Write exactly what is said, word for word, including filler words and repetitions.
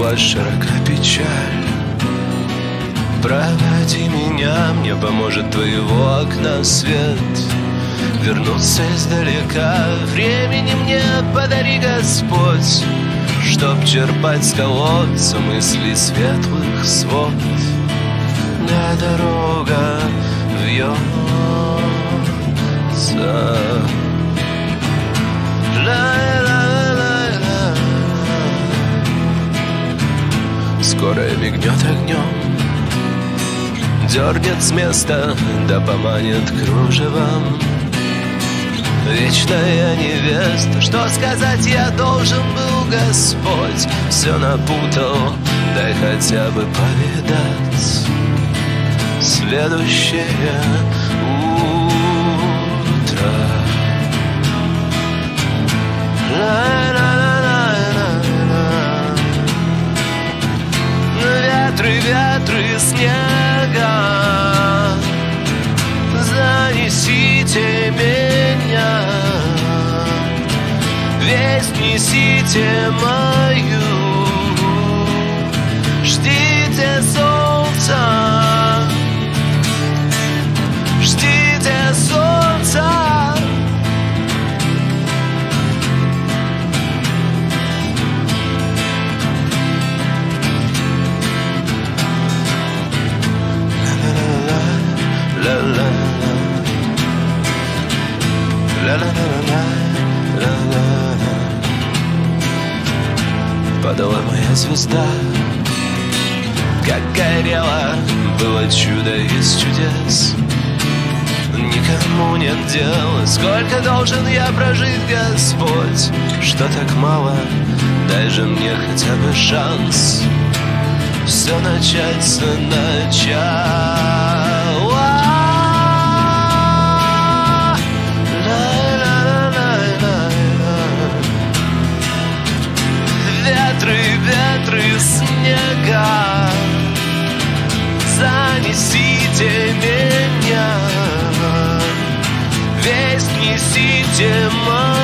вас широка печаль. Проводи меня, мне поможет твоего окна свет. Вернуться издалека, времени мне подари, Господь, чтоб черпать с колодца мысли светлых свод. Да дорога вьется, ла-ла-ла-ла-ла. Скоро мигнет огнем, дернет с места, да поманит кружевом. Вечная невеста, что сказать я должен был, Господь? Все напутал, дай хотя бы повидать следующее утро. Ла-ла-ла-ла-ла-ла. Ветры, ветры снега, занесите меня, весть несите мою, ждите солнца, ждите солнца. Ла-ла-ла-ла-ла. Ла-ла-ла-ла-ла-ла. Падала моя звезда, как горела, было чудо из чудес. Никому нет дела, сколько должен я прожить, Господь, что так мало, дай же мне хотя бы шанс все начать сначала. Ветры, ветры снега, занесите меня, весть несите мою.